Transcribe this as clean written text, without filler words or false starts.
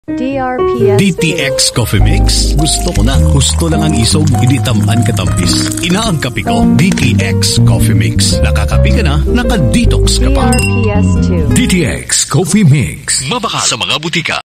DRPS DTX Coffee Mix. Gusto ko na. Gusto lang ang isog, hindi tamaan katampis. Inaang kape ko, DTX Coffee Mix. Nakakape ka na, nakadetox ka pa. DRPS 2. DTX Coffee Mix. Mabaka sa mga butika.